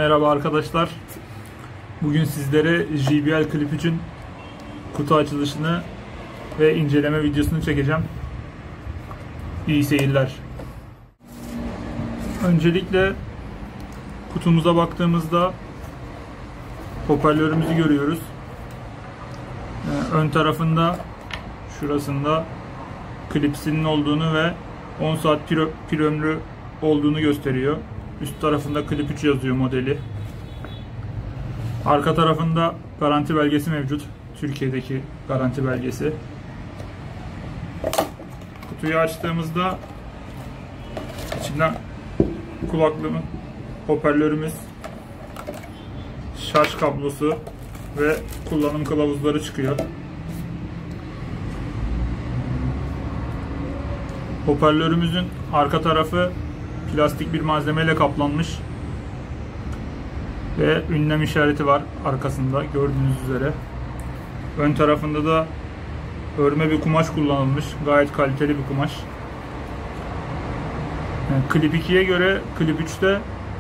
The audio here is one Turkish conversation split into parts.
Merhaba arkadaşlar. Bugün sizlere JBL Clip 3'ün kutu açılışını ve inceleme videosunu çekeceğim. İyi seyirler. Öncelikle kutumuza baktığımızda hoparlörümüzü görüyoruz. Ön tarafında şurasında klipsinin olduğunu ve 10 saat pil ömrü olduğunu gösteriyor. Üst tarafında Clip 3 yazıyor modeli. Arka tarafında garanti belgesi mevcut. Türkiye'deki garanti belgesi. Kutuyu açtığımızda içinden kulaklığımız, hoparlörümüz, şarj kablosu ve kullanım kılavuzları çıkıyor. Hoparlörümüzün arka tarafı plastik bir malzemeyle kaplanmış ve ünlem işareti var arkasında gördüğünüz üzere. Ön tarafında da örme bir kumaş kullanılmış. Gayet kaliteli bir kumaş. Clip 2'ye göre Clip 3'te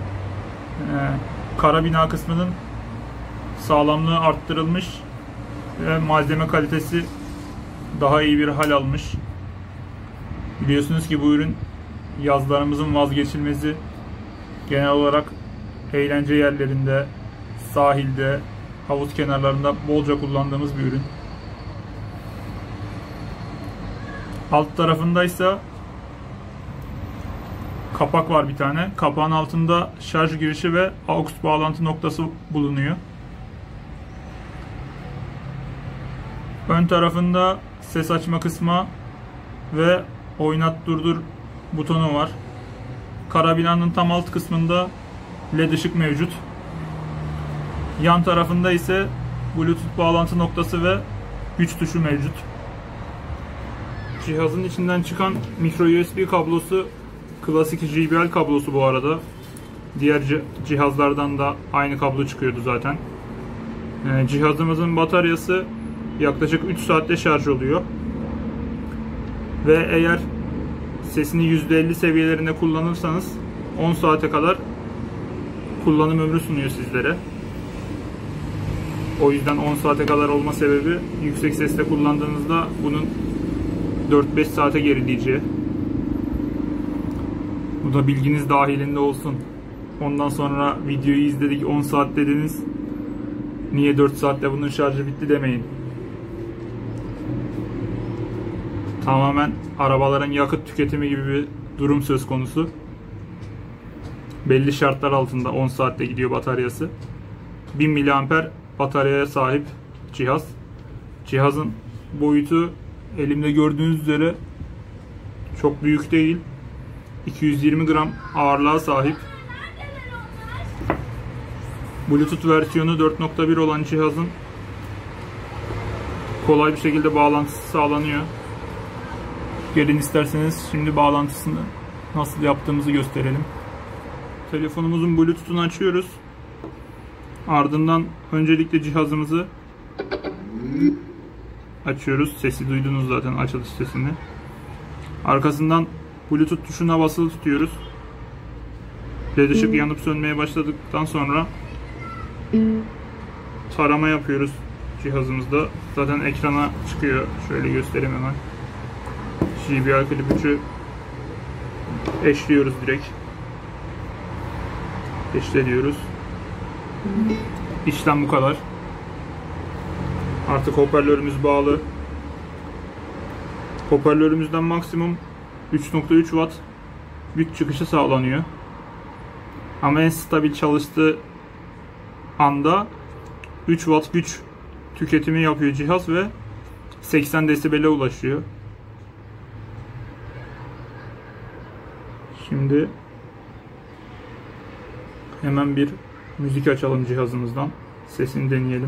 karabina kısmının sağlamlığı arttırılmış ve malzeme kalitesi daha iyi bir hal almış. Biliyorsunuz ki bu ürün yazlarımızın vazgeçilmezi. Genel olarak eğlence yerlerinde, sahilde, havuz kenarlarında bolca kullandığımız bir ürün. Alt tarafındaysa kapak var bir tane. Kapağın altında şarj girişi ve AUX bağlantı noktası bulunuyor. Ön tarafında ses açma kısmı ve oynat durdur butonu var. Karabinanın tam alt kısmında LED ışık mevcut. Yan tarafında ise Bluetooth bağlantı noktası ve güç tuşu mevcut. Cihazın içinden çıkan micro USB kablosu klasik JBL kablosu bu arada. Diğer cihazlardan da aynı kablo çıkıyordu zaten. Cihazımızın bataryası yaklaşık 3 saatte şarj oluyor. Ve eğer sesini %50 seviyelerinde kullanırsanız 10 saate kadar kullanım ömrü sunuyor sizlere. O yüzden 10 saate kadar olma sebebi yüksek sesle kullandığınızda bunun 4-5 saate gerileyeceği. Bu da bilginiz dahilinde olsun. Ondan sonra videoyu izledik 10 saat dediniz. Niye 4 saatte bunun şarjı bitti demeyin. Tamamen arabaların yakıt tüketimi gibi bir durum söz konusu. Belli şartlar altında 10 saatte gidiyor bataryası. 1000 mAh bataryaya sahip cihaz. Cihazın boyutu elimde gördüğünüz üzere çok büyük değil. 220 gram ağırlığa sahip. Bluetooth versiyonu 4.1 olan cihazın kolay bir şekilde bağlantısı sağlanıyor. Gelin isterseniz şimdi bağlantısını nasıl yaptığımızı gösterelim. Telefonumuzun Bluetooth'unu açıyoruz. Ardından öncelikle cihazımızı açıyoruz. Sesi duydunuz zaten, açılış sesini. Arkasından Bluetooth tuşuna basılı tutuyoruz. LED ışık yanıp sönmeye başladıktan sonra tarama yapıyoruz cihazımızda. Zaten ekrana çıkıyor. Şöyle göstereyim hemen. JBL Clip 3'ü eşliyoruz direkt. Eşlediyoruz. İşlem bu kadar. Artık hoparlörümüz bağlı. Hoparlörümüzden maksimum 3.3 Watt güç çıkışı sağlanıyor. Ama en stabil çalıştığı anda 3 Watt güç tüketimi yapıyor cihaz ve 80 desibele ulaşıyor. Şimdi hemen bir müzik açalım cihazımızdan. Sesini deneyelim.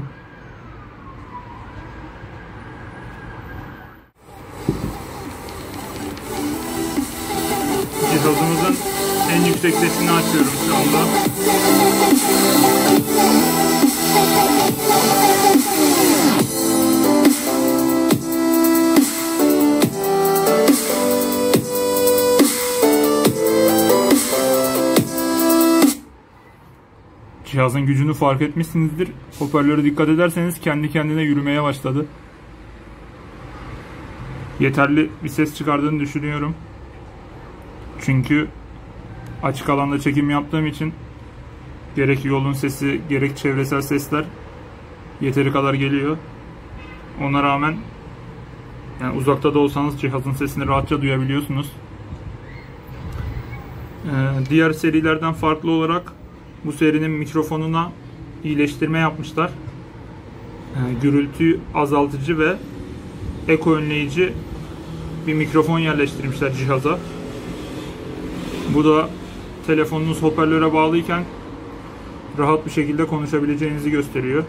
Cihazımızın en yüksek sesini açıyorum şu anda. Cihazın gücünü fark etmişsinizdir. Hoparlöre dikkat ederseniz kendi kendine yürümeye başladı. Yeterli bir ses çıkardığını düşünüyorum. Çünkü açık alanda çekim yaptığım için gerek yolun sesi gerek çevresel sesler yeteri kadar geliyor. Ona rağmen yani uzakta da olsanız cihazın sesini rahatça duyabiliyorsunuz. Diğer serilerden farklı olarak bu serinin mikrofonuna iyileştirme yapmışlar. Gürültü azaltıcı ve eko önleyici bir mikrofon yerleştirmişler cihaza. Bu da telefonunuz hoparlöre bağlıyken rahat bir şekilde konuşabileceğinizi gösteriyor.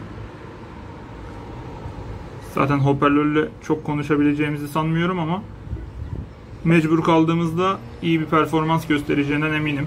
Zaten hoparlörle çok konuşabileceğimizi sanmıyorum ama mecbur kaldığımızda iyi bir performans göstereceğinden eminim.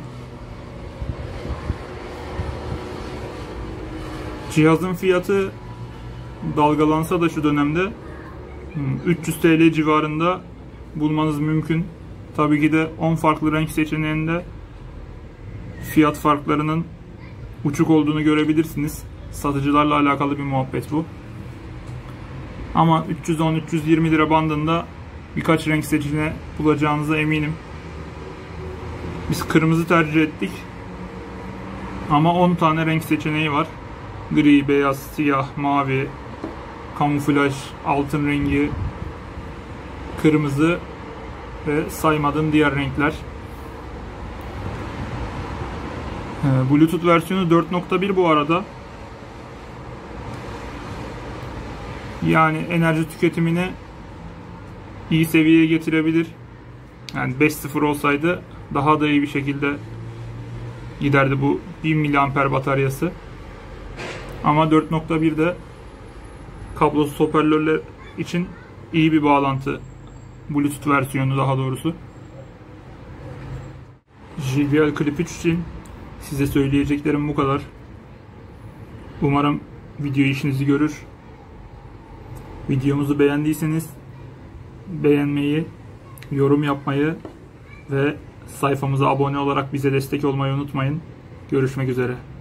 Cihazın fiyatı dalgalansa da şu dönemde 300 TL civarında bulmanız mümkün. Tabii ki de 10 farklı renk seçeneğinde fiyat farklarının uçuk olduğunu görebilirsiniz. Satıcılarla alakalı bir muhabbet bu. Ama 310-320 lira bandında birkaç renk seçeneği bulacağınıza eminim. Biz kırmızı tercih ettik. Ama 10 tane renk seçeneği var. Gri, beyaz, siyah, mavi, kamuflaj, altın rengi, kırmızı ve saymadığım diğer renkler. Bluetooth versiyonu 4.1 bu arada. Yani enerji tüketimini iyi seviyeye getirebilir. Yani 5.0 olsaydı daha da iyi bir şekilde giderdi bu 1000 mAh bataryası. Ama 4.1'de kablosuz hoparlörler için iyi bir bağlantı. Bluetooth versiyonu daha doğrusu. JBL Clip 3 için size söyleyeceklerim bu kadar. Umarım video işinizi görür. Videomuzu beğendiyseniz beğenmeyi, yorum yapmayı ve sayfamıza abone olarak bize destek olmayı unutmayın. Görüşmek üzere.